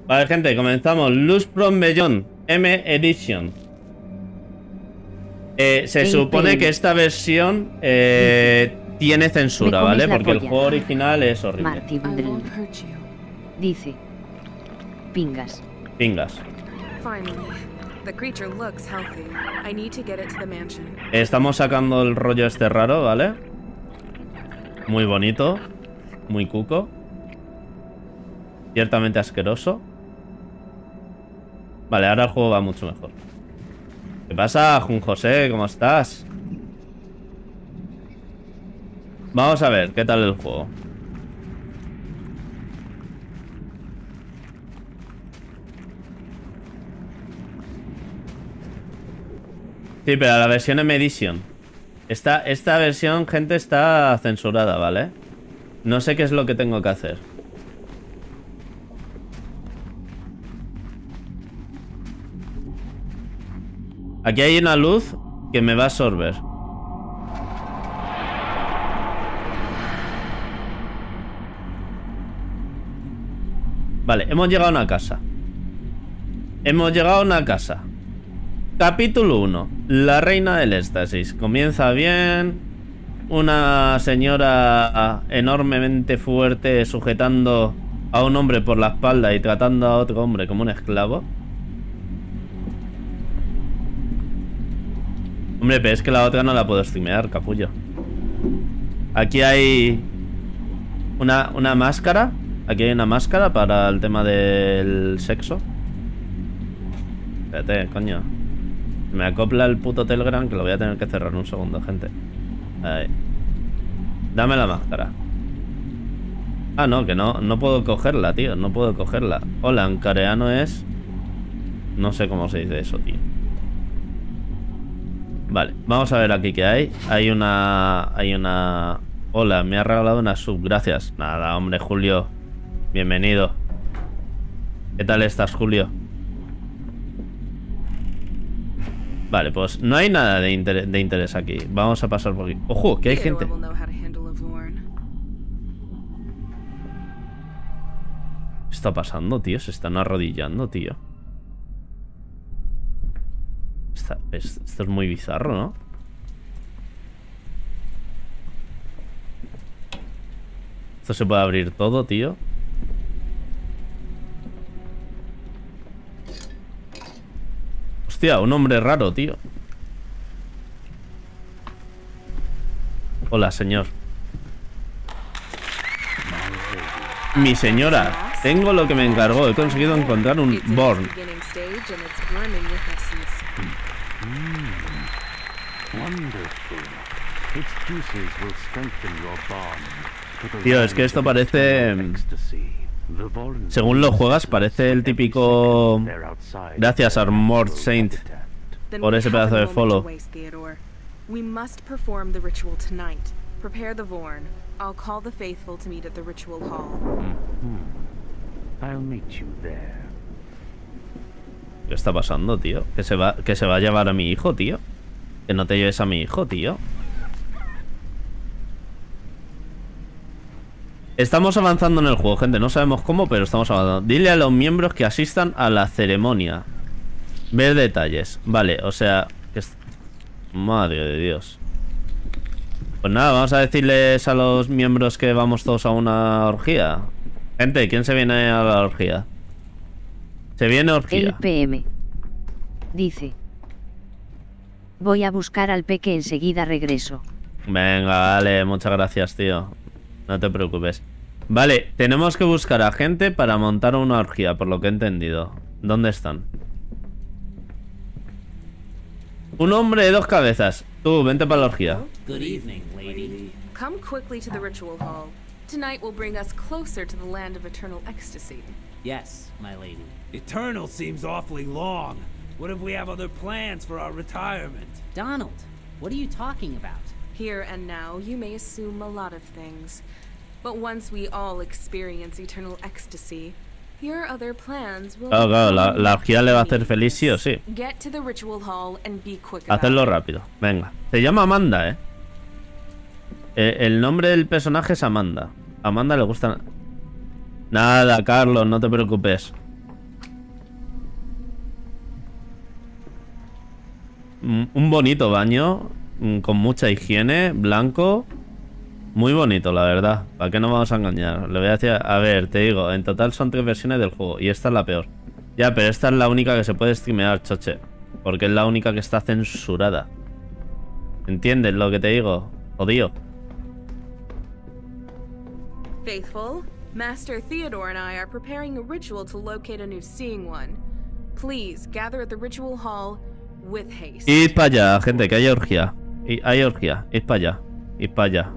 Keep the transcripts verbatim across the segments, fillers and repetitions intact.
Vale, gente, comenzamos. Luz from Beyond M Edition. Eh, se supone que esta versión eh, tiene censura, ¿vale? Porque el juego original es horrible. Marty Bundle dice: Pingas. Pingas. The creature looks healthy. I need to get it to the mansion. Estamos sacando el rollo este raro, ¿vale? Muy bonito. Muy cuco. Ciertamente asqueroso. Vale, ahora el juego va mucho mejor. ¿Qué pasa, Jun José? ¿Cómo estás? Vamos a ver, ¿qué tal el juego? Sí, pero la versión M Edition. Esta, esta versión, gente, está censurada, ¿vale? No sé qué es lo que tengo que hacer. Aquí hay una luz que me va a absorber. Vale, hemos llegado a una casa. Hemos llegado a una casa. Capítulo uno. La reina del éxtasis. Comienza bien. Una señora enormemente fuerte sujetando a un hombre por la espalda y tratando a otro hombre como un esclavo. Hombre, pero es que la otra no la puedo streamear, capullo. Aquí hay una, una máscara. Aquí hay una máscara para el tema del sexo. Espérate, coño. Me acopla el puto Telegram que lo voy a tener que cerrar un segundo, gente. Ahí. Dame la máscara. Ah, no, que no, no puedo cogerla, tío. No puedo cogerla. Hola, en coreano es... No sé cómo se dice eso, tío. Vale, vamos a ver aquí qué hay. Hay una... Hay una... Hola, me ha regalado una sub, gracias. Nada, hombre, Julio. Bienvenido. ¿Qué tal estás, Julio? Vale, pues no hay nada de interés, de interés aquí. Vamos a pasar por aquí. ¡Ojo! Que hay gente. ¿Qué está pasando, tío? Se están arrodillando, tío. Esta, es, esto es muy bizarro, ¿no? Esto se puede abrir todo, tío. Hostia, un hombre raro, tío. Hola, señor. Mi señora, tengo lo que me encargó. He conseguido encontrar un Born. Tío, es que esto parece... Según lo juegas, parece el típico... Gracias, Armored Saint, por ese pedazo de follow. ¿Qué está pasando, tío? Que se va, que se va a llevar a mi hijo, tío. Que no te lleves a mi hijo, tío. Estamos avanzando en el juego, gente. No sabemos cómo, pero estamos avanzando. Dile a los miembros que asistan a la ceremonia. Ver detalles. Vale, o sea... Que es... Madre de Dios. Pues nada, vamos a decirles a los miembros que vamos todos a una orgía. Gente, ¿quién se viene a la orgía? Se viene orgía. El P M dice: voy a buscar al peque, enseguida regreso. Venga, vale, muchas gracias, tío. No te preocupes. Vale, tenemos que buscar a gente para montar una orgía, por lo que he entendido. ¿Dónde están? Un hombre de dos cabezas. Tú, vente para la orgía. Good evening, lady. Come quickly to the ritual hall. Tonight will bring us closer to the land of eternal ecstasy. Yes, my lady. Eternal seems awfully long. What if we have other plans for our retirement? Donald, what are you talking about? Here and now, you may assume a lot of things. But once we all experience eternal ecstasy, your other plans will... Claro, claro, la, la orgía le va a hacer feliz sí o sí. Get to the ritual hall and be quick about Hacerlo rápido, venga. Se llama Amanda, ¿eh? eh el nombre del personaje es Amanda. A Amanda le gusta... Nada, Carlos, no te preocupes. un bonito baño, con mucha higiene, blanco. Muy bonito, la verdad. ¿Para qué nos vamos a engañar? Le voy a decir, a ver, te digo, en total son tres versiones del juego y esta es la peor. Ya, pero esta es la única que se puede streamear, choche. Porque es la única que está censurada. ¿Entiendes lo que te digo? Jodido. Faithful, Master Theodore and I are preparing a ritual to locate a new Seeing One. Please gather at the ritual hall with haste. Id para allá, gente, que hay orgía. I- hay orgía. Id para allá. Id para allá.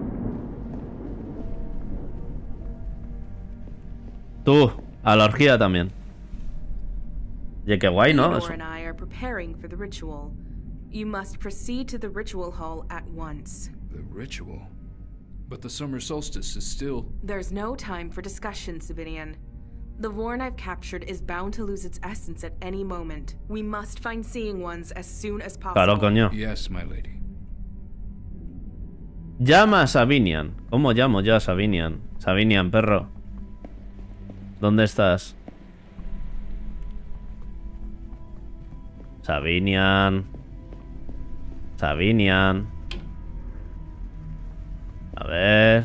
Tú, a la orgía también. Oye, qué guay, ¿no? Eso. Theodore and I are preparing for the ritual. You must proceed to the ritual hall at once. The ritual? But the summer solstice is still... There's no time for discussion, Sabinian. The Vorn I've captured is bound to lose its essence at any moment. We must find Seeing Ones as soon as possible. Claro, coño. Yes, my lady. Llama a Sabinian. ¿Cómo llamo yo a Sabinian? Sabinian, perro. ¿Dónde estás? Sabinian. Sabinian. A ver.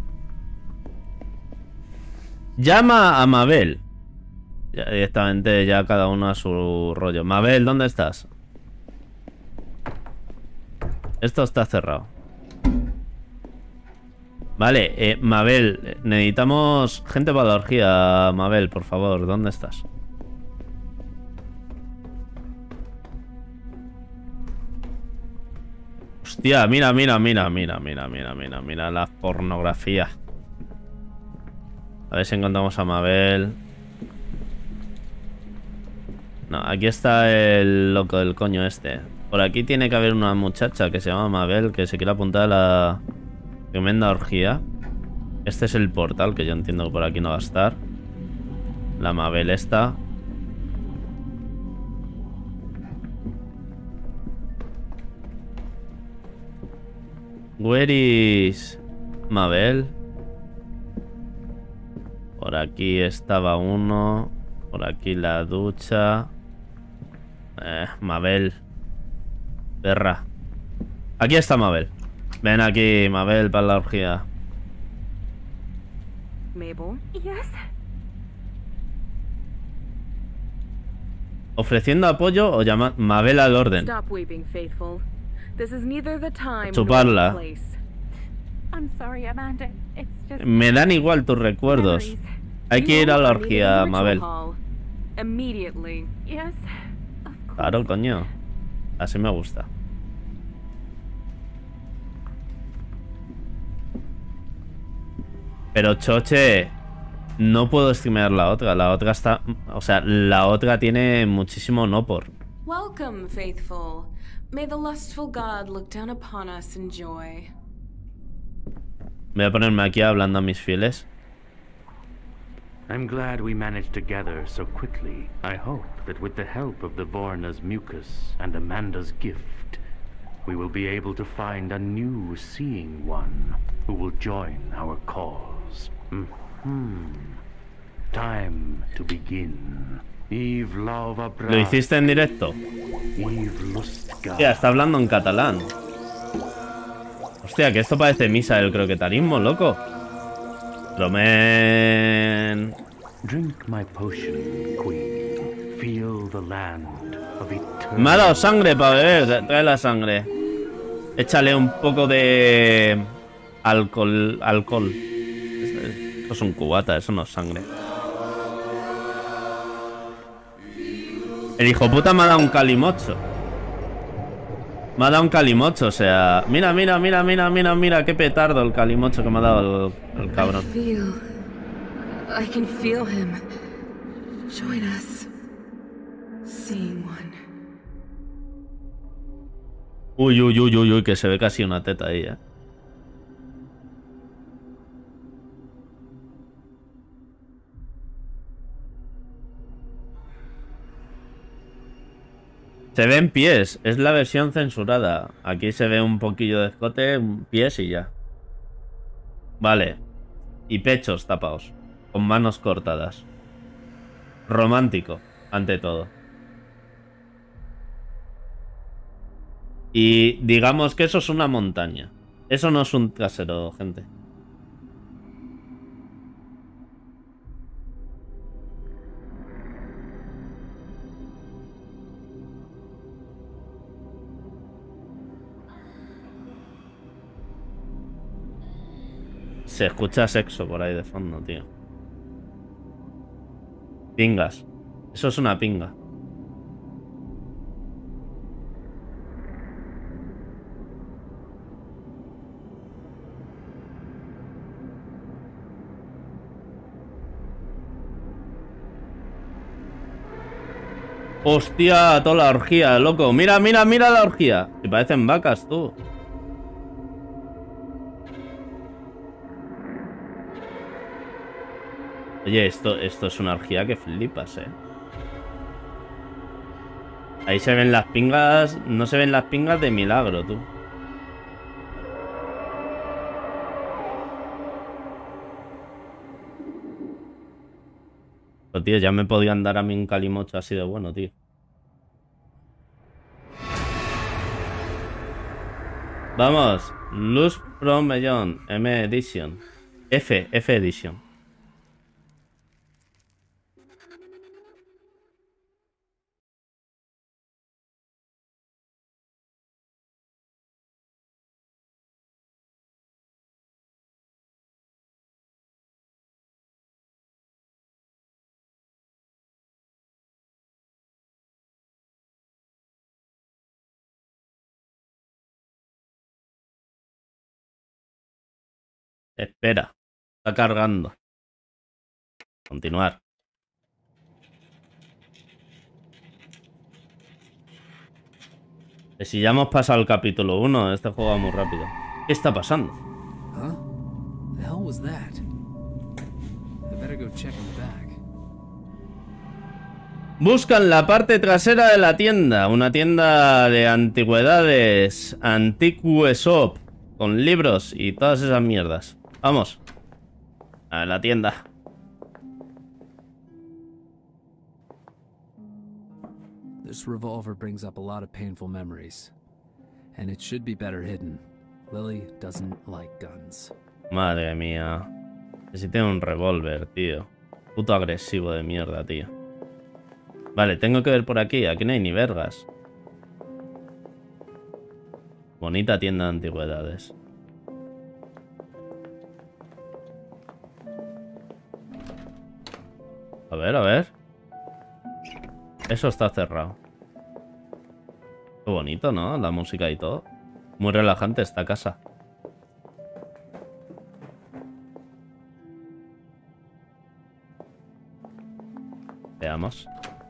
Llama a Mabel. Ya, directamente ya cada uno a su rollo. Mabel, ¿dónde estás? Esto está cerrado. Vale, eh, Mabel, necesitamos gente para la orgía. Mabel, por favor, ¿dónde estás? Hostia, mira, mira, mira, mira, mira, mira, mira, mira la pornografía. A ver si encontramos a Mabel. No, aquí está el loco del coño este. Por aquí tiene que haber una muchacha que se llama Mabel que se quiere apuntar a la tremenda orgía. Este es el portal, que yo entiendo que por aquí no va a estar. La Mabel esta. Where is Mabel? Por aquí estaba uno. Por aquí la ducha. Eh, Mabel. Perra. Aquí está Mabel. Ven aquí, Mabel, para la orgía. Mabel? Yes. Ofreciendo apoyo o llamar Mabel al orden. Stop weeping, Faithful. This is neither the time Chuparla. nor the place. I'm sorry, Amanda. It's just Me dan igual tus recuerdos. Hay que ir a la orgía, Mabel. Immediately. yes. Of course. Claro, coño. Así me gusta. Pero choche, no puedo streamear la otra. La otra está... O sea, la otra tiene muchísimo no por. Welcome, Faithful. May the lustful god look down upon us in joy. Voy a ponerme aquí hablando a mis fieles. I'm glad we managed to gather so quickly. I hope that with the help of the Vorna's mucus and Amanda's gift, we will be able to find a new Seeing One who will join our cause. Mm-hmm. Time to begin. Eve Lava Bra. ¿Lo hiciste en directo? Eve Lustga. Hostia, está hablando en catalán. Hostia, que esto parece misa del croquetarismo, loco. Romen. Drink my potion, Queen. Feel the land of eternity. Me ha dado sangre para beber. Trae la sangre. Échale un poco de alcohol. Alcohol. Esto es un cubata, eso no es sangre. El hijo puta me ha dado un calimocho. Me ha dado un calimocho, o sea... Mira, mira, mira, mira, mira, mira, qué petardo el calimocho que me ha dado el, el cabrón. I feel... I can feel him. Join us. Seeing One. Uy, uy, uy, uy, uy, que se ve casi una teta ahí, eh. Se ven pies, es la versión censurada. Aquí se ve un poquillo de escote, pies y ya. Vale. Y pechos tapados, con manos cortadas. Romántico, ante todo. Y digamos que eso es una montaña. Eso no es un trasero, gente. Se escucha sexo por ahí de fondo, tío. Pingas. Eso es una pinga. Hostia, toda la orgía, loco. Mira, mira, mira la orgía. Que parecen vacas, tú. Oye, esto, esto es una orgía que flipas, eh. Ahí se ven las pingas. No se ven las pingas de milagro, tú. Pues tío, ya me podían dar a mí un calimocho así de bueno, tío. Vamos. Luz from Beyond. M Edition. F, F Edition. Espera. Está cargando. Continuar. Que si ya hemos pasado el capítulo uno, este juego va muy rápido. ¿Qué está pasando? Huh? The hell was that? I better go check in the back. Buscan la parte trasera de la tienda. Una tienda de antigüedades. Antiquue Shop. Con libros y todas esas mierdas. Vamos. A la tienda. This revolver brings up a lot of painful memories. And it should be better hidden. Lily doesn't like guns. Madre mía. Necesito un revólver, tío. Puto agresivo de mierda, tío. Vale, tengo que ver por aquí. Aquí no hay ni vergas. Bonita tienda de antigüedades. A ver, a ver. Eso está cerrado. Qué bonito, ¿no? La música y todo. Muy relajante esta casa. Veamos.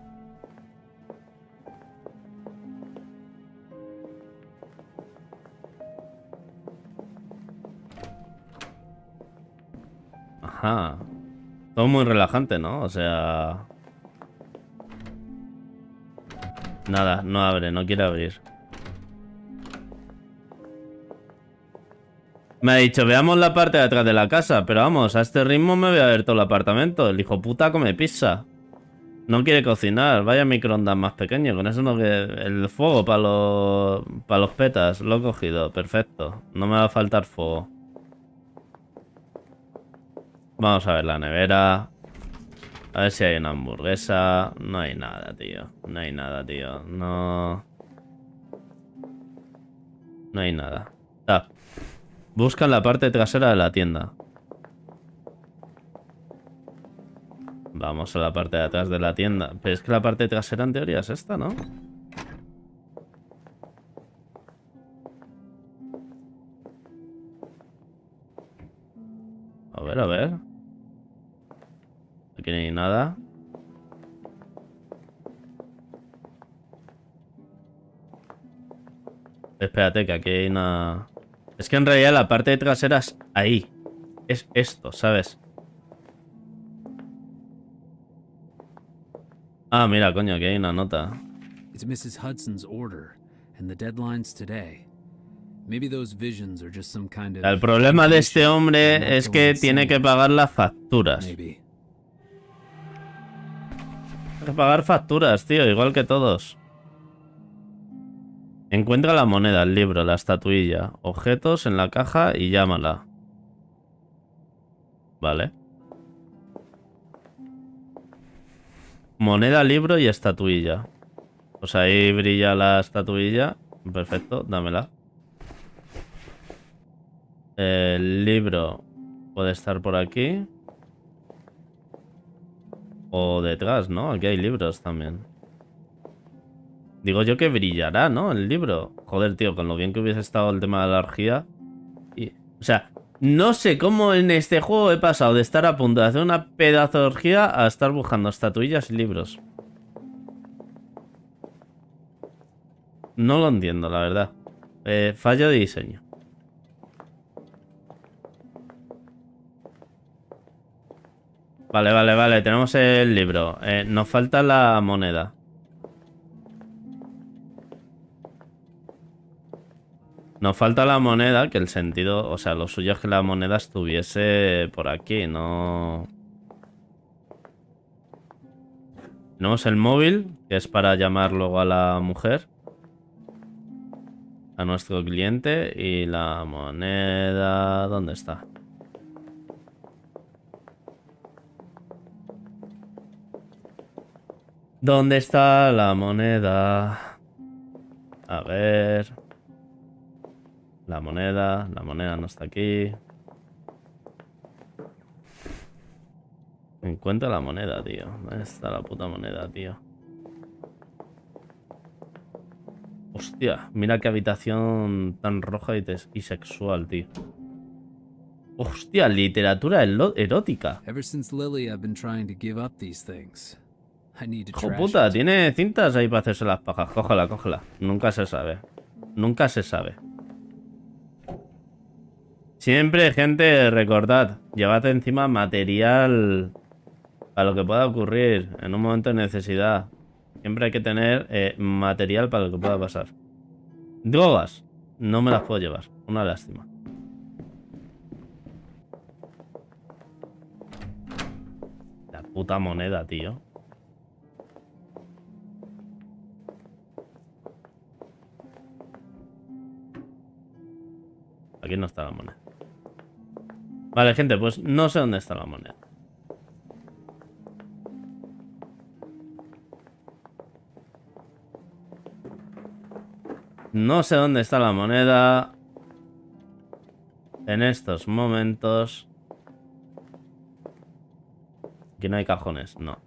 Ajá. Todo muy relajante, ¿no? O sea... Nada, no abre, no quiere abrir. Me ha dicho, veamos la parte de atrás de la casa. Pero vamos, a este ritmo me voy a ver todo el apartamento. El hijo puta come pizza. No quiere cocinar. Vaya microondas más pequeño. Con eso no que... El fuego para los... Para los petas. Lo he cogido. Perfecto. No me va a faltar fuego. Vamos a ver la nevera. A ver si hay una hamburguesa. No hay nada, tío. No hay nada, tío. No... No hay nada. Ah. Buscan la parte trasera de la tienda. Vamos a la parte de atrás de la tienda. Pero es que la parte trasera en teoría es esta, ¿no? A ver, a ver. Aquí no hay nada. Espérate, que aquí hay una... Es que en realidad la parte trasera es ahí. Es esto, ¿sabes? Ah, mira, coño, aquí hay una nota. It's missus Hudson's order, and the deadline's today. Maybe those visions are just some kind of... El problema de este hombre es que tiene que pagar las facturas. Maybe. Tiene que pagar facturas, tío, igual que todos. Encuentra la moneda, el libro, la estatuilla, objetos en la caja y llámala. Vale. Moneda, libro y estatuilla. Pues ahí brilla la estatuilla. Perfecto, dámela. El libro puede estar por aquí. O detrás, ¿no? Aquí hay libros también. Digo yo que brillará, ¿no? El libro. Joder, tío, con lo bien que hubiese estado el tema de la orgía. Y, o sea, no sé cómo en este juego he pasado de estar a punto de hacer una pedazo de orgía a estar buscando estatuillas y libros. No lo entiendo, la verdad. Eh, fallo de diseño. Vale, vale, vale. Tenemos el libro. Eh, nos falta la moneda. Nos falta la moneda, que el sentido... O sea, lo suyo es que la moneda estuviese por aquí, no... Tenemos el móvil, que es para llamar luego a la mujer. A nuestro cliente. Y la moneda... ¿Dónde está? ¿Dónde está la moneda? A ver... La moneda, la moneda no está aquí. Encuentra la moneda, tío. ¿Dónde está la puta moneda, tío? Hostia, mira qué habitación tan roja y, y sexual, tío. Hostia, literatura erótica. Hijo puta, tiene cintas ahí para hacerse las pajas. Cógela, cógela. Nunca se sabe. Nunca se sabe. Siempre, gente, recordad, llevad encima material para lo que pueda ocurrir en un momento de necesidad. Siempre hay que tener eh, material para lo que pueda pasar. Drogas, no me las puedo llevar. Una lástima. La puta moneda, tío. Aquí no está la moneda. Vale, gente, pues no sé dónde está la moneda. No sé dónde está la moneda. En estos momentos. Aquí no hay cajones, no.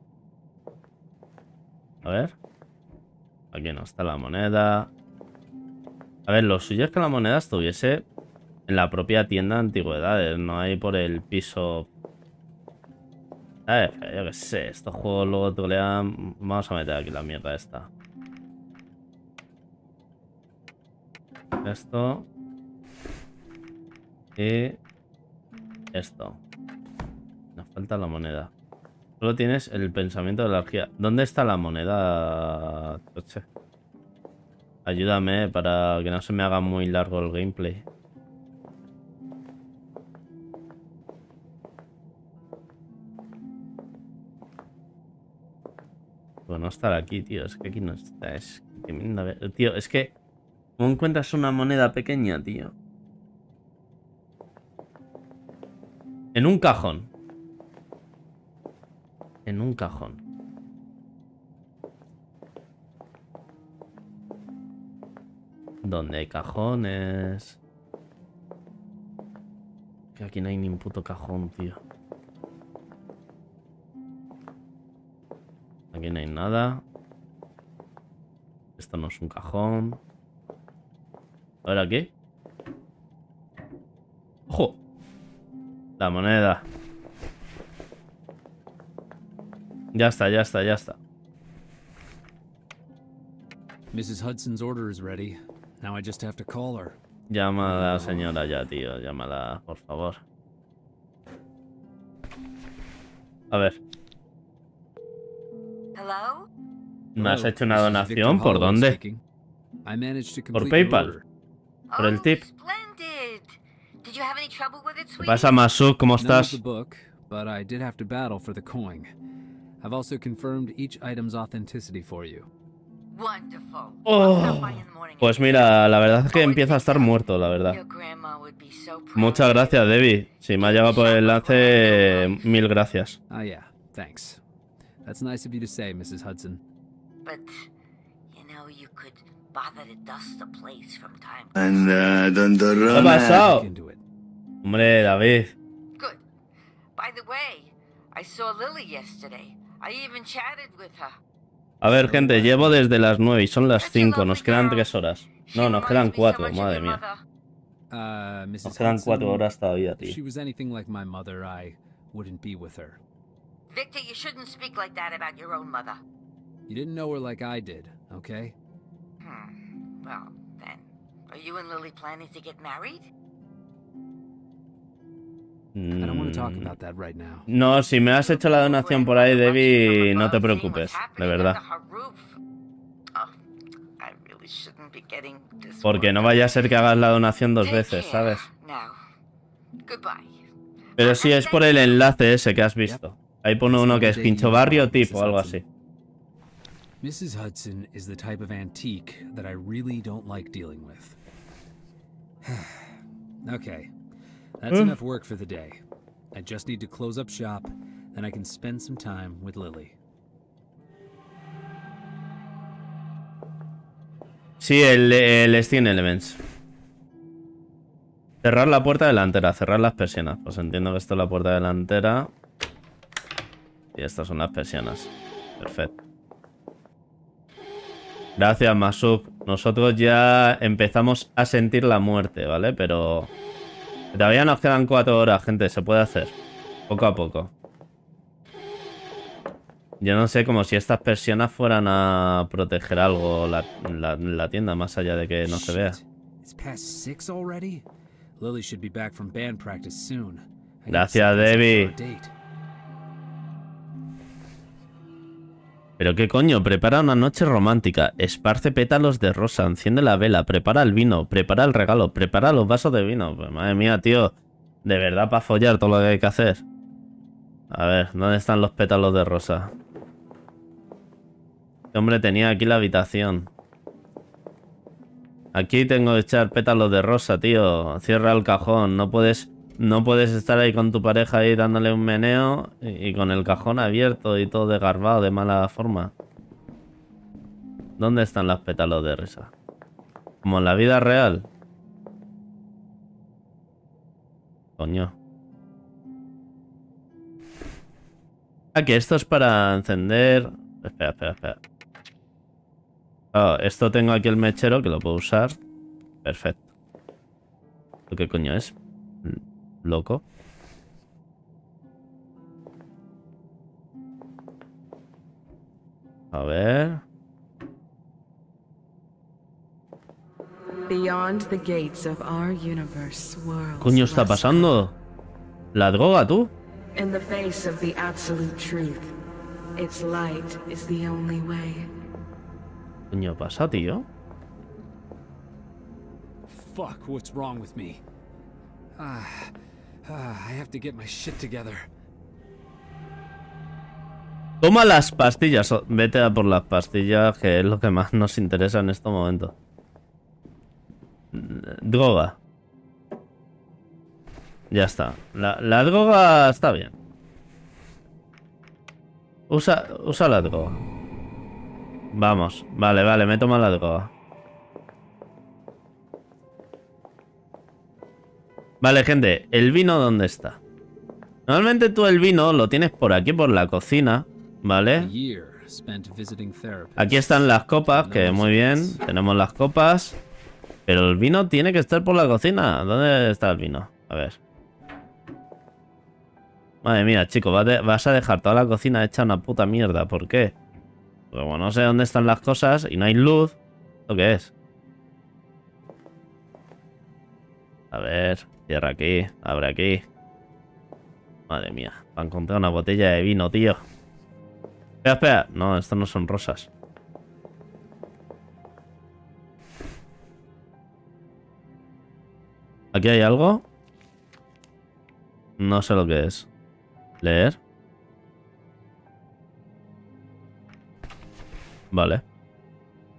A ver. Aquí no está la moneda. A ver, lo suyo es que la moneda estuviese en la propia tienda de antigüedades, no hay por el piso. A ver, yo qué sé, estos juegos luego trolean. Vamos a meter aquí la mierda esta. Esto. Y esto. Nos falta la moneda. Solo tienes el pensamiento de la orgía. ¿Dónde está la moneda, coche? Ayúdame para que no se me haga muy largo el gameplay. Bueno, no estar aquí, tío. Es que aquí no está. Es que, tío, es que... ¿Cómo encuentras una moneda pequeña, tío? En un cajón. En un cajón. ¿Dónde hay cajones? Que aquí no hay ni un puto cajón, tío. Aquí no hay nada. Esto no es un cajón. A ver aquí. ¡Ojo! La moneda. Ya está, ya está, ya está. missus Hudson's order is ready. Now I just have to call her. Llama a la señora ya, tío. Llámala, por favor. A ver. Hello? ¿Me has hecho una donación? ¿Por dónde? Por PayPal. Por el tip. ¿Qué pasa, Masuk? ¿Cómo estás? But I did have to battle for the coin. I've also confirmed each item's authenticity for you. Wonderful. Oh. I'll stop by in the morning. Pues mira, la verdad es que empieza a estar muerto, la verdad. Your grandma would be so proud. Muchas gracias, Debbie. Si me ha llegado por el enlace, mil gracias. Ah, yeah, thanks. That's nice of you to say, Missus Hudson. But, you know, you could bother to dust the place from time to Anda, tonto ¿Qué ha Ronald. pasado? Look into it. Hombre, David. Good. By the way, I saw Lily yesterday. I even chatted with her. A ver, gente, llevo desde las nueve y son las cinco. Nos quedan tres horas. No, nos quedan cuatro, madre mía. Uh, Missus Nos quedan Hudson, cuatro horas todavía, if she tío. was anything like my mother, I wouldn't be with her. Victor, you shouldn't speak like that about your own mother. You didn't know her like I did, okay? Hmm. Well, then, are you and Lily planning to get married? I don't want to talk Mm, about that right now. No, si me has hecho la donación por ahí, Debbie, no te preocupes, de verdad. Porque no vaya a ser que hagas la donación dos veces, ¿sabes? Pero sí es por el enlace ese que has visto. Ahí pone uno que es Pincho Barrio Tip o algo así. Missus Hudson is the type of antique that I really don't like dealing with. Okay, that's enough work for the day. I just need to close up shop, and I can spend some time with Lily. Sí, el, el Steam Elements. Cerrar la puerta delantera, cerrar las persianas. Pues entiendo que esto es la puerta delantera. Y estas son las persianas. Perfecto. Gracias, Masuk. Nosotros ya empezamos a sentir la muerte, ¿vale? Pero todavía nos quedan cuatro horas, gente. Se puede hacer. Poco a poco. Yo no sé, como si estas persianas fueran a proteger algo la, la, la tienda, más allá de que no se vea. Gracias, Debbie. Pero qué coño, prepara una noche romántica, esparce pétalos de rosa, enciende la vela, prepara el vino, prepara el regalo, prepara los vasos de vino. Pues madre mía, tío, de verdad para follar todo lo que hay que hacer. A ver, ¿dónde están los pétalos de rosa? Este hombre tenía aquí la habitación. Aquí tengo que echar pétalos de rosa, tío. Cierra el cajón, no puedes... No puedes estar ahí con tu pareja ahí dándole un meneo y, y con el cajón abierto y todo desgarbado de mala forma. ¿Dónde están los pétalos de rosa? Como en la vida real. Coño. Ah, que esto es para encender... Espera, espera, espera. Oh, esto tengo aquí el mechero que lo puedo usar. Perfecto. ¿Esto qué coño es? Loco. A ver. ¿Qué coño está pasando? ¿La droga, tú? In the face of the absolute truth, its light is the only way. ¿Qué coño pasa, tío? Fuck, what's wrong with me? Ah, ah, I have to get my shit together. Toma las pastillas. Vete a por las pastillas, que es lo que más nos interesa en estos momentos. Droga. Ya está. La, la droga está bien. Usa, usa la droga. Vamos. Vale, vale, me toma la droga. Vale, gente, ¿el vino dónde está? Normalmente tú el vino lo tienes por aquí, por la cocina, ¿vale? Aquí están las copas, que muy bien, tenemos las copas. Pero el vino tiene que estar por la cocina. ¿Dónde está el vino? A ver. Madre mía, chico, vas a dejar toda la cocina hecha una puta mierda. ¿Por qué? Porque como no sé dónde están las cosas y no hay luz, ¿lo qué es? A ver... Cierra aquí, abre aquí. Madre mía, para encontrar una botella de vino, tío. Espera, espera. No, estas no son rosas. ¿Aquí hay algo? No sé lo que es. ¿Leer? Vale.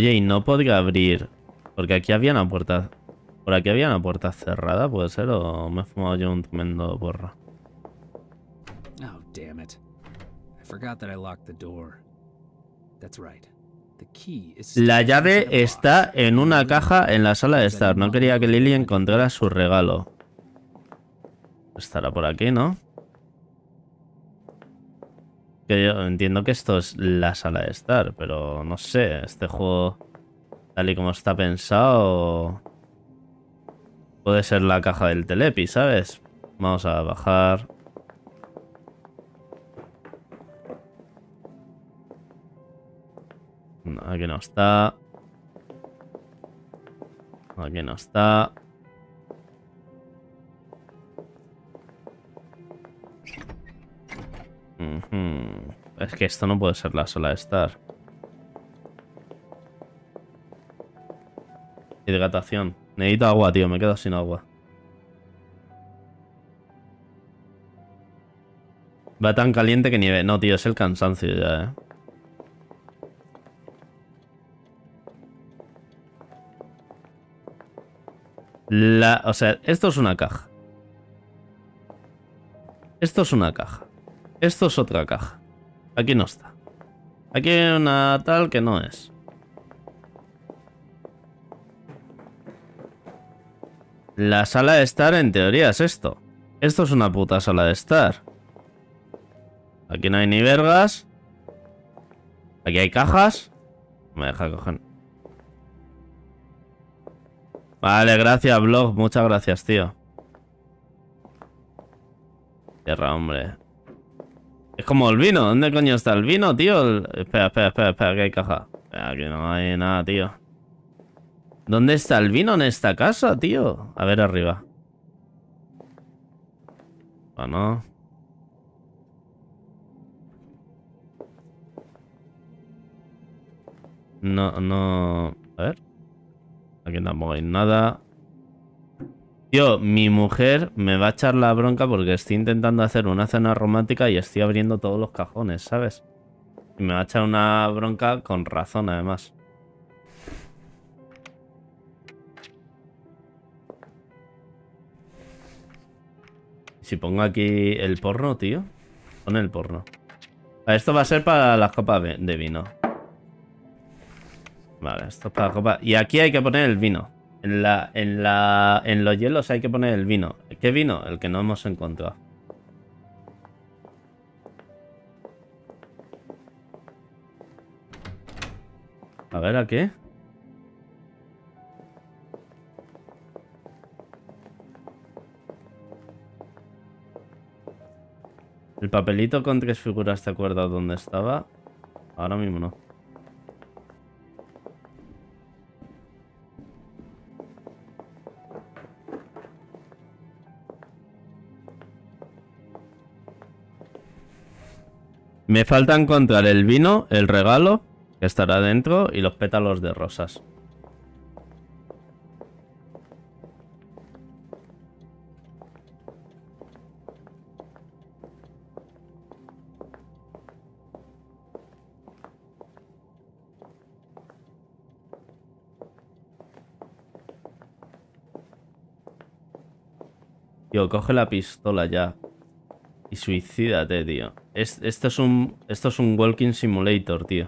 Oye, y no podría abrir... Porque aquí había una puerta... Por aquí había una puerta cerrada, ¿puede ser? ¿O me he fumado yo un tremendo porro? Oh, damn it. I forgot that I locked the door. That's right. The key is La llave está en una caja en la sala de estar. No quería que Lily encontrara su regalo. Estará por aquí, ¿no? Que yo entiendo que esto es la sala de estar, pero no sé. Este juego, tal y como está pensado... Puede ser la caja del Telepi, ¿sabes? Vamos a bajar. No, aquí no está. Aquí no está. Uh-huh. Es que esto no puede ser la sala de estar. Hidratación. Necesito agua, tío. Me quedo sin agua. Va tan caliente que nieve. No, tío. Es el cansancio ya, eh. La... O sea, esto es una caja. Esto es una caja. Esto es otra caja. Aquí no está. Aquí hay una tal que no es. La sala de estar en teoría es esto. Esto es una puta sala de estar. Aquí no hay ni vergas. Aquí hay cajas. Me deja coger. Vale, gracias, Blog. Muchas gracias, tío. Tierra, hombre. Es como el vino. ¿Dónde coño está el vino, tío? El... Espera, espera, espera, espera, que hay caja. Aquí no hay nada, tío. ¿Dónde está el vino en esta casa, tío? A ver, arriba. Bueno. No, no... A ver. Aquí tampoco hay nada. Tío, mi mujer me va a echar la bronca porque estoy intentando hacer una cena romántica y estoy abriendo todos los cajones, ¿sabes? Y me va a echar una bronca con razón, además. Si pongo aquí el porno, tío. Pon el porno. Esto va a ser para las copas de vino. Vale, esto es para la copa. Y aquí hay que poner el vino. En la, en la, en los hielos hay que poner el vino. ¿Qué vino? El que no hemos encontrado. A ver, ¿aquí? El papelito con tres figuras, ¿te acuerdas dónde estaba? Ahora mismo no. Me falta encontrar el vino, el regalo, que estará dentro, y los pétalos de rosas. Tío, coge la pistola ya. Y suicídate, tío. Es, esto es un. Esto es un walking simulator, tío.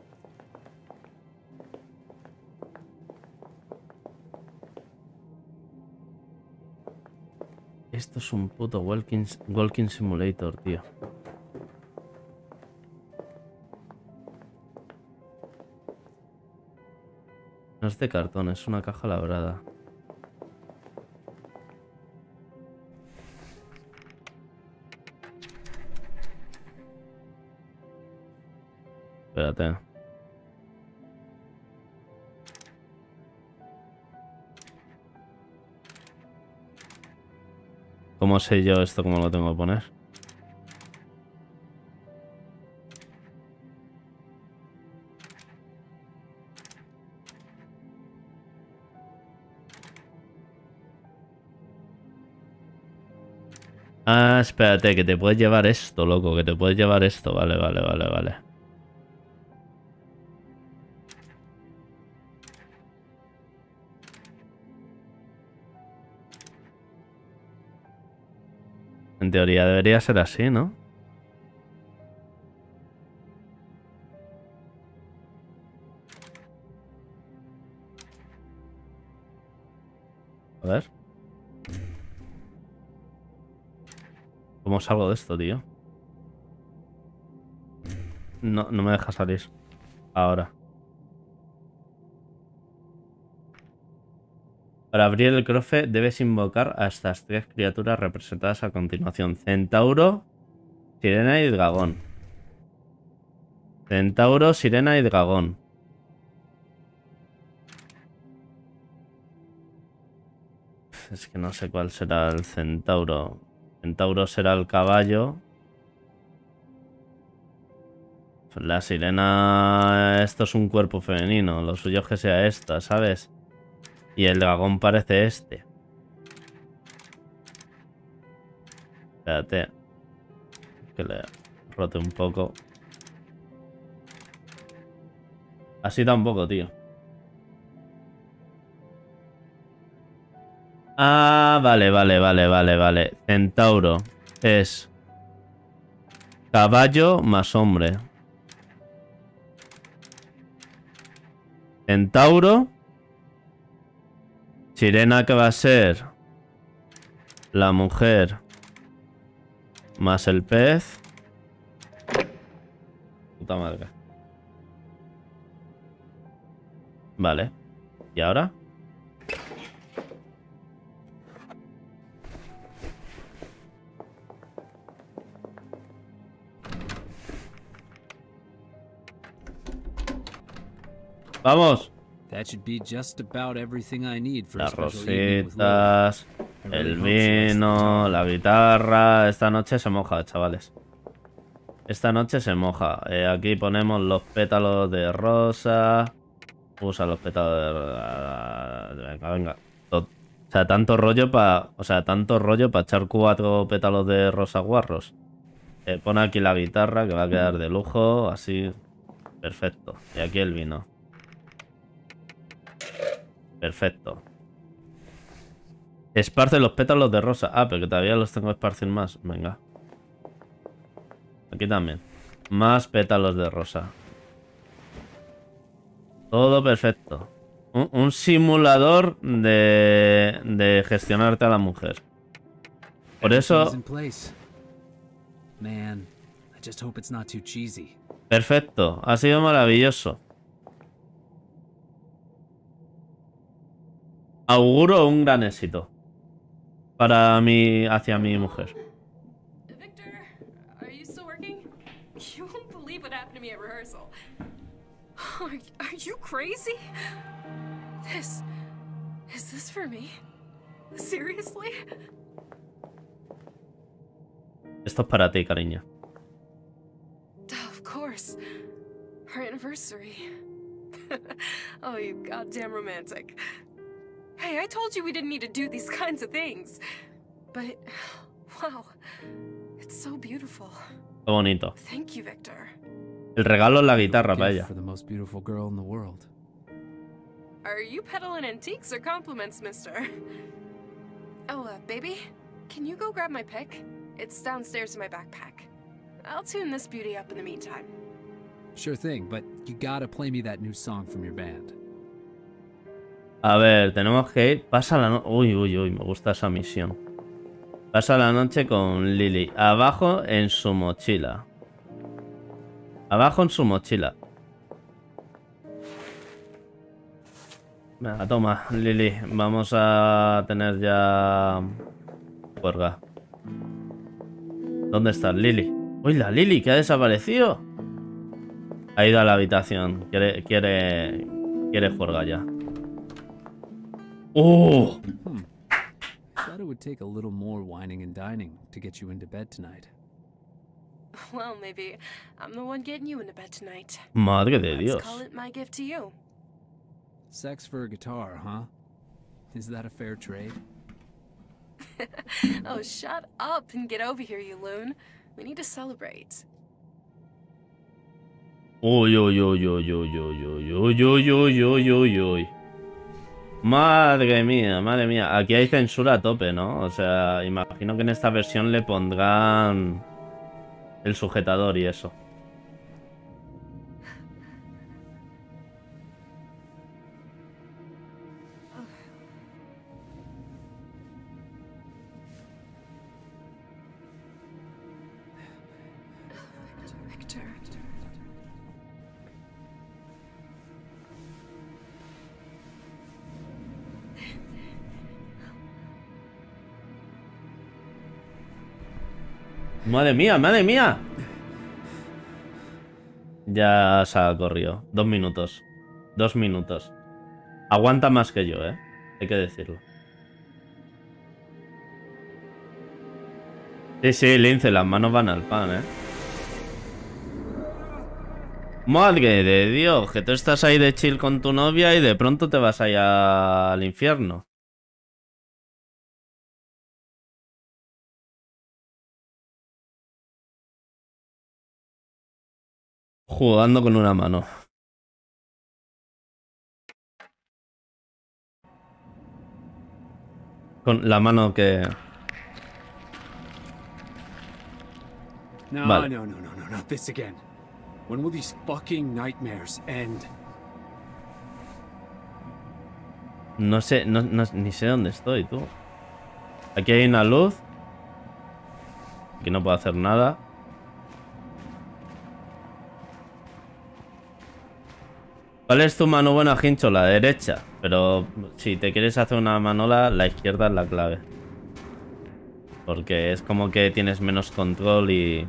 Esto es un puto walking, walking simulator, tío. No es de cartón, es una caja labrada. Espérate. ¿Cómo sé yo esto? ¿Cómo lo tengo que poner? Ah, espérate, que te puedes llevar esto, loco. Que te puedes llevar esto. Vale, vale, vale, vale. En teoría debería ser así, ¿no? A ver. ¿Cómo salgo de esto, tío? No, no me deja salir. Ahora. Para abrir el cofre debes invocar a estas tres criaturas representadas a continuación. Centauro, Sirena y Dragón. Centauro, Sirena y Dragón. Es que no sé cuál será el centauro. Centauro será el caballo. La sirena... Esto es un cuerpo femenino. Lo suyo es que sea esta, ¿sabes? Y el dragón parece este. Espérate. Que le rote un poco. Así tampoco, tío. Ah, vale, vale, vale, vale, vale. Centauro es caballo más hombre. Centauro. Sirena, que va a ser la mujer más el pez. Puta madre. Vale. ¿Y ahora? Vamos. That should be just about everything I need for a Las special evening with Lily. rositas, I really el hope she likes the vino, guitar. la guitarra. Esta noche se moja, chavales. Esta noche se moja. Eh, aquí ponemos los pétalos de rosa. Usa los pétalos de... Venga, venga. O sea, tanto rollo para... O sea, tanto rollo para echar cuatro pétalos de rosa guarros. Eh, pone aquí la guitarra, que va a quedar de lujo. Así. Perfecto. Y aquí el vino. Perfecto. Esparce los pétalos de rosa. Ah, pero que todavía los tengo que esparcir más. Venga. Aquí también. Más pétalos de rosa. Todo perfecto. Un, un simulador de, de gestionarte a la mujer. Por eso... Everything's in place. Man, I just hope it's not too cheesy. Perfecto. Ha sido maravilloso. Auguro un gran éxito. Para mí, hacia mi mujer. Victor, are you still working? You won't believe what happened to me at rehearsal. Are, are you crazy? This... Is this for me? Seriously? Esto es para ti, cariño. Of course. Our anniversary. Oh, you goddamn romantic. Hey, I told you we didn't need to do these kinds of things. But, wow. It's so beautiful. Qué bonito. Thank you, Victor. El regalo es la guitarra para Gift ella. for the most beautiful girl in the world. Are you peddling antiques or compliments, mister? Oh, uh, baby, can you go grab my pick? It's downstairs in my backpack. I'll tune this beauty up in the meantime. Sure thing, but you gotta play me that new song from your band. A ver, tenemos que ir. Pasa la noche. Uy, uy, uy, me gusta esa misión. Pasa la noche con Lily. Abajo en su mochila. Abajo en su mochila. Venga, toma, Lily. Vamos a tener ya... Juerga. ¿Dónde está Lily? Uy, la Lily, que ha desaparecido. Ha ido a la habitación. Quiere... Quiere... Quiere juerga ya. ¡Oh! Hmm. I thought it would take a little more whining and dining to get you into bed tonight. Well, maybe I'm the one getting you into bed tonight. Madre de Dios. Let's call it my gift to you. Sex for a guitar, huh? Is that a fair trade? Oh, shut up and get over here, you loon. We need to celebrate. Uy, uy, uy, uy, uy, uy, uy, uy, uy, uy, uy, uy, uy. Madre mía, madre mía. Aquí hay censura a tope, ¿no? O sea, imagino que en esta versión le pondrán el sujetador y eso. Madre mía, madre mía. Ya se ha corrido. Dos minutos. Dos minutos. Aguanta más que yo, eh. Hay que decirlo. Sí, sí, Lince, las manos van al pan, eh. Madre de Dios, que tú estás ahí de chill con tu novia y de pronto te vas allá al infierno. Jugando con una mano. Con la mano que... No, vale. no, no, no, no, not this again. When will these fucking nightmares end? No sé, no, no, ni sé dónde estoy, tú. Aquí hay una luz. Aquí no puedo hacer nada. ¿Cuál es tu mano buena, Hincho? La derecha. Pero si te quieres hacer una manola, la izquierda es la clave. Porque es como que tienes menos control y...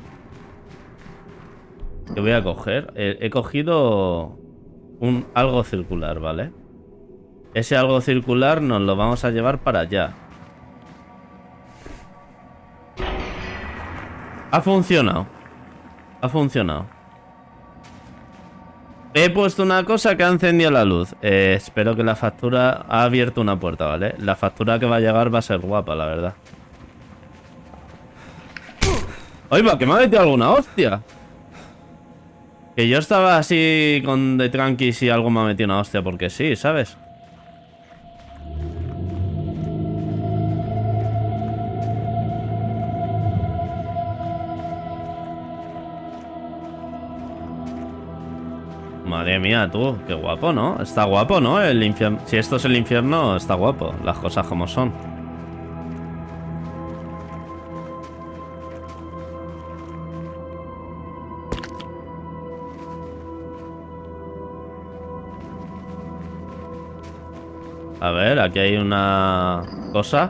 ¿Qué voy a coger? He, he cogido un algo circular, ¿vale? Ese algo circular nos lo vamos a llevar para allá. Ha funcionado. Ha funcionado. He puesto una cosa que ha encendido la luz. Eh, espero que la factura... Ha abierto una puerta, ¿vale? La factura que va a llegar va a ser guapa, la verdad. ¡Oiga, que me ha metido alguna hostia! Que yo estaba así con de tranquis y algo me ha metido una hostia porque sí, ¿sabes? Madre mía, tú, qué guapo, ¿no? Está guapo, ¿no? El infierno. Si esto es el infierno, está guapo. Las cosas como son. A ver, aquí hay una cosa.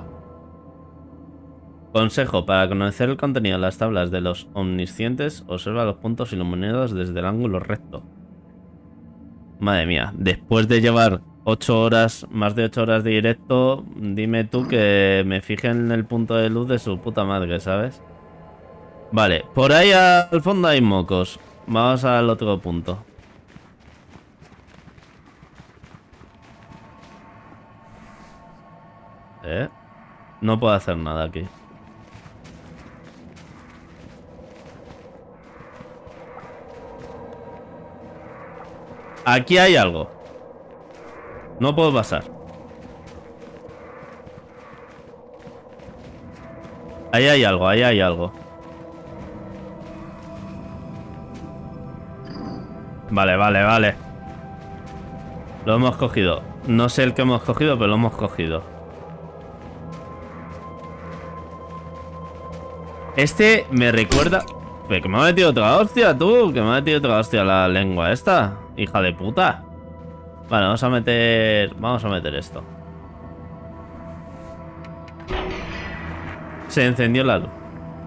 Consejo, para conocer el contenido de las tablas de los omniscientes, observa los puntos iluminados desde el ángulo recto. Madre mía, después de llevar ocho horas, más de ocho horas de directo, dime tú que me fije en el punto de luz de su puta madre, ¿sabes? Vale, por ahí al fondo hay mocos. Vamos al otro punto. ¿Eh? No puedo hacer nada aquí. Aquí hay algo. No puedo pasar. Ahí hay algo, ahí hay algo. Vale, vale, vale. Lo hemos cogido. No sé el que hemos cogido, pero lo hemos cogido. Este me recuerda... Que me ha metido otra hostia, tú. Que me ha metido otra hostia la lengua esta. Hija de puta. Vale, vamos a meter... Vamos a meter esto. Se encendió la luz.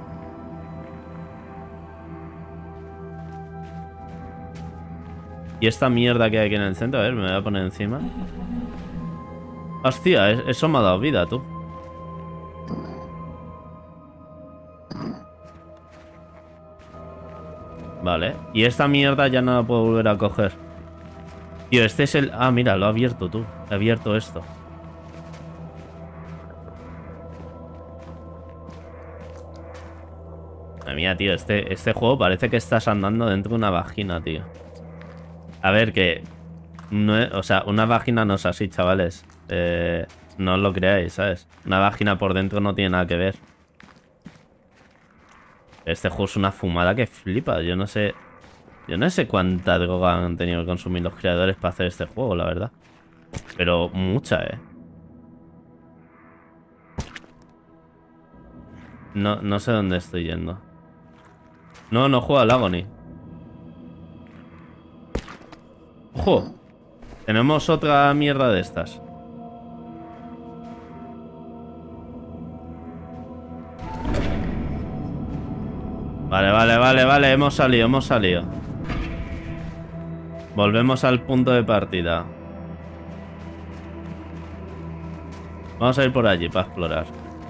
Y esta mierda que hay aquí en el centro, a ver, me voy a poner encima. Hostia, eso me ha dado vida, tú. Vale, y esta mierda ya no la puedo volver a coger. Tío, este es el... Ah, mira, lo ha abierto tú. He abierto esto. Madre mía, tío, este, este juego parece que estás andando dentro de una vagina, tío. A ver, que... No es, o sea, una vagina no es así, chavales. Eh, no os lo creáis, ¿sabes? Una vagina por dentro no tiene nada que ver. Este juego es una fumada que flipa. Yo no sé... Yo no sé cuánta droga han tenido que consumir los creadores para hacer este juego, la verdad. Pero mucha, ¿eh? No, no sé dónde estoy yendo. No, no juego al Agony. ¡Ojo! Tenemos otra mierda de estas. Vale, vale, vale, vale. Hemos salido, hemos salido. Volvemos al punto de partida. Vamos a ir por allí para explorar.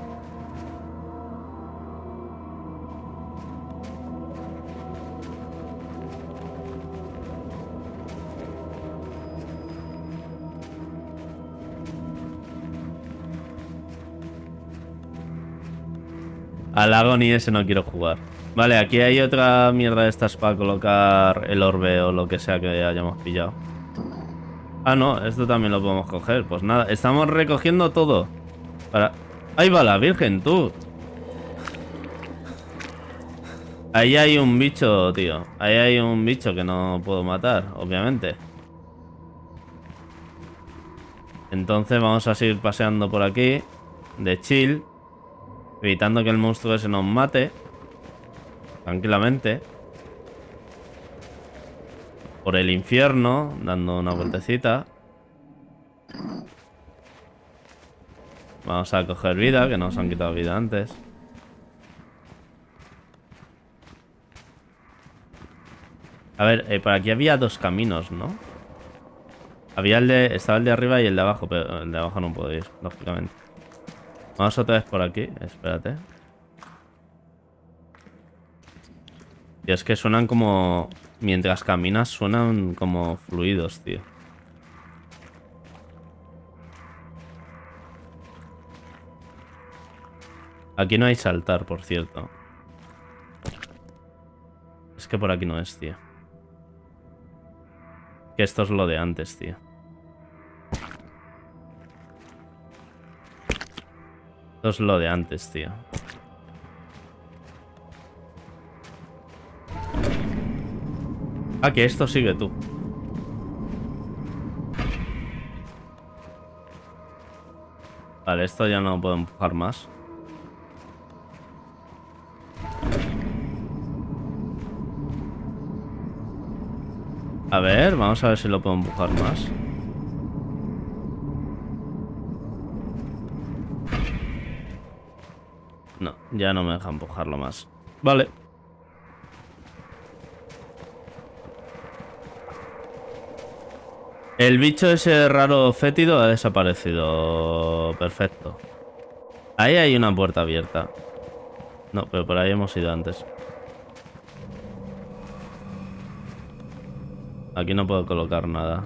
Al Agony ese no quiero jugar. Vale, aquí hay otra mierda de estas para colocar el orbe o lo que sea que hayamos pillado. Ah, no, esto también lo podemos coger. Pues nada, estamos recogiendo todo. Para... Ahí va la virgen, tú. Ahí hay un bicho, tío. Ahí hay un bicho que no puedo matar, obviamente. Entonces vamos a seguir paseando por aquí. De chill. Evitando que el monstruo ese nos mate. Tranquilamente. Por el infierno. Dando una vueltecita. Vamos a coger vida, que nos han quitado vida antes. A ver, eh, por aquí había dos caminos, ¿no? Había el de... Estaba el de arriba y el de abajo, pero el de abajo no puedo ir, lógicamente. Vamos otra vez por aquí, espérate. Y es que suenan como... Mientras caminas suenan como fluidos, tío. Aquí no hay saltar, por cierto. Es que por aquí no es, tío. Que esto es lo de antes, tío. Esto es lo de antes, tío. Ah, que esto sigue tú. Vale, esto ya no puedo empujar más. A ver, vamos a ver si lo puedo empujar más. No, ya no me deja empujarlo más. Vale. El bicho ese raro fétido ha desaparecido. Perfecto. Ahí hay una puerta abierta. No, pero por ahí hemos ido antes. Aquí no puedo colocar nada.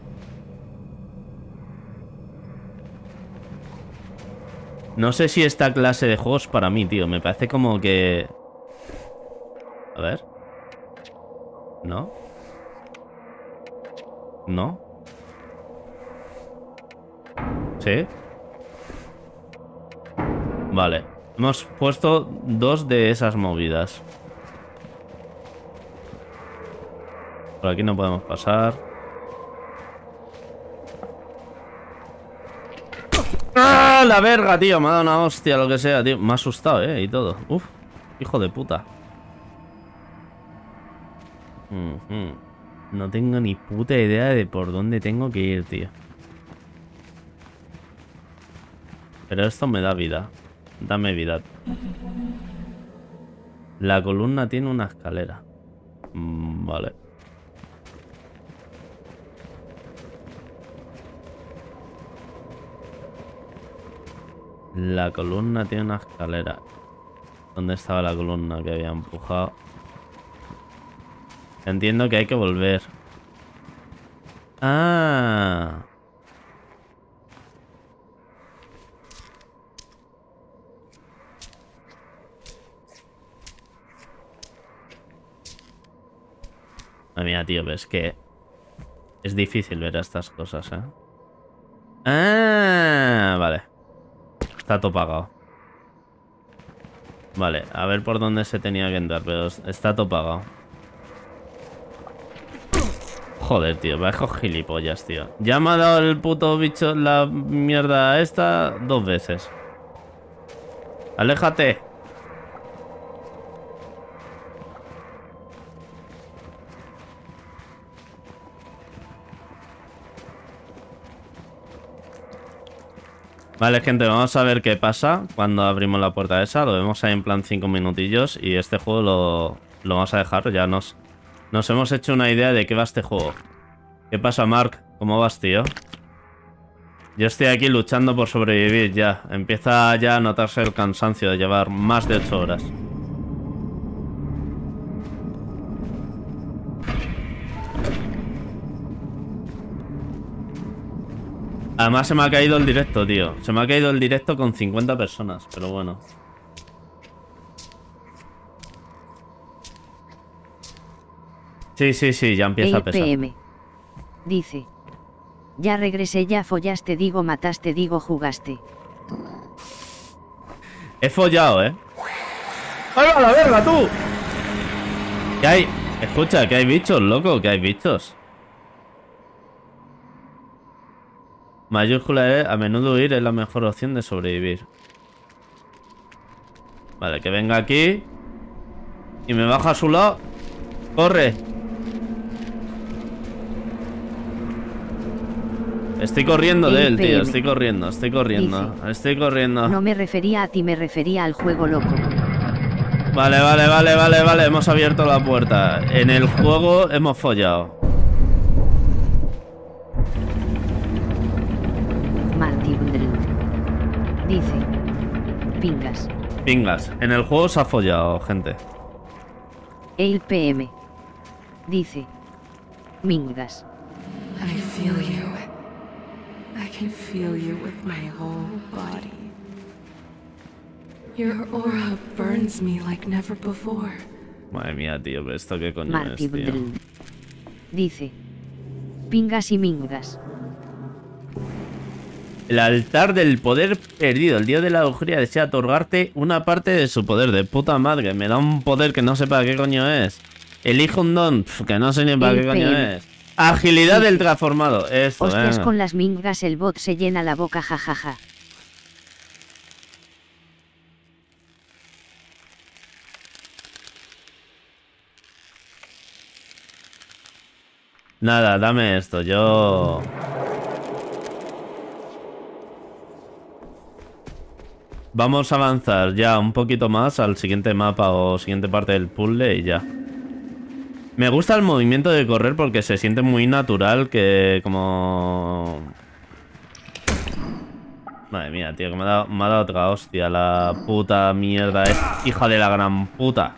No sé si esta clase de juegos para mí, tío. Me parece como que... A ver. ¿No? ¿No? ¿Sí? Vale. Hemos puesto dos de esas movidas. Por aquí no podemos pasar. ¡Ah! La verga, tío. Me ha dado una hostia, lo que sea, tío. Me ha asustado, eh, y todo. Uf, hijo de puta. Mm-hmm. No tengo ni puta idea de por dónde tengo que ir, tío. Pero esto me da vida. Dame vida. La columna tiene una escalera. Mm, vale. La columna tiene una escalera. ¿Dónde estaba la columna que había empujado? Entiendo que hay que volver. Ah. Ah, mira, tío, ves que es difícil ver estas cosas, ¿eh? Ah. Ah, vale. Está todo pagado. Vale, a ver por dónde se tenía que entrar, pero está todo pagado. Joder, tío, bajo gilipollas, tío. Ya me ha dado el puto bicho la mierda esta dos veces. Aléjate. Vale, gente, vamos a ver qué pasa cuando abrimos la puerta esa. Lo vemos ahí en plan cinco minutillos. Y este juego lo, lo vamos a dejar. Ya nos, nos hemos hecho una idea de qué va este juego. ¿Qué pasa, Mark? ¿Cómo vas, tío? Yo estoy aquí luchando por sobrevivir ya. Empieza ya a notarse el cansancio de llevar más de ocho horas. Además se me ha caído el directo, tío. Se me ha caído el directo con cincuenta personas, pero bueno. Sí, sí, sí, ya empieza a pesar. P M. Dice. Ya regresé, ya follaste, digo mataste, digo jugaste. He follado, ¿eh? ¡Ay, a la verga, tú! ¿Qué hay? Escucha, que hay bichos, loco, que hay bichos. Mayúscula E, a menudo huir es la mejor opción de sobrevivir. Vale, que venga aquí. Y me baja a su lado. ¡Corre! Estoy corriendo de él, tío. Estoy corriendo, estoy corriendo. Estoy corriendo. No me refería a ti, me refería al juego, loco. Vale, vale, vale, vale, vale. Hemos abierto la puerta. En el juego hemos follado. Dice. Pingas. Pingas. En el juego se ha follado, gente. El P M. Dice. Mingas. I feel you. I can feel you with my whole body. Your aura burns me like never before. Madre mía, tío, pero esto qué coño Marty es, tío. Dice. Pingas y mingas. El altar del poder perdido. El dios de la brujería desea otorgarte una parte de su poder. De puta madre. Me da un poder que no sé para qué coño es. Elige un don. Pf, que no sé ni para El qué coño P M. es. Agilidad del transformado. Esto, Hostias, venga. con las mingas el bot se llena la boca, jajaja. Nada, dame esto. Yo... Vamos a avanzar ya un poquito más al siguiente mapa o siguiente parte del puzzle y ya. Me gusta el movimiento de correr porque se siente muy natural, que como... Madre mía, tío, que me ha dado, me ha dado otra hostia la puta mierda. Es hija de la gran puta.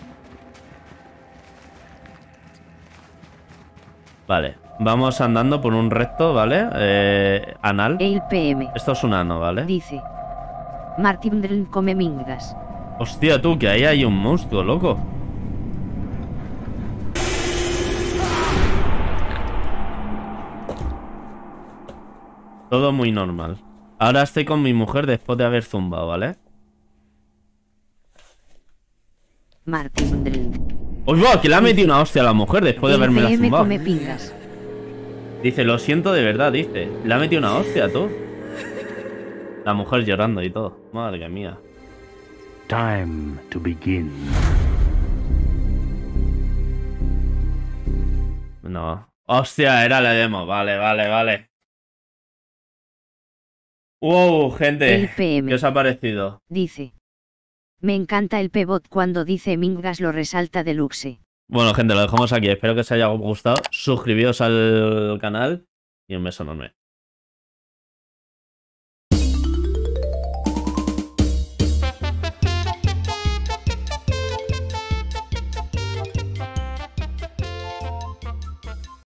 Vale, vamos andando por un recto, ¿vale? Eh, anal. El P M. Esto es un ano, ¿vale? Dice. Martin Drn come mingas. Hostia, tú, que ahí hay un monstruo, loco. Todo muy normal. Ahora estoy con mi mujer después de haber zumbado, ¿vale? Martin Drn. ¡Uy, va! Que le ha metido una hostia a la mujer después de haberme la El P M zumbado. come pingas. Dice, lo siento de verdad, dice. Le ha metido una hostia, tú. La mujer llorando y todo. Madre mía. Time to begin. No. Hostia, era la demo. Vale, vale, vale. Wow, gente. El P M. ¿Qué os ha parecido? Dice. Me encanta el P-Bot cuando dice mingas, lo resalta deluxe. Bueno, gente, lo dejamos aquí. Espero que os haya gustado. Suscribíos al canal y un beso enorme.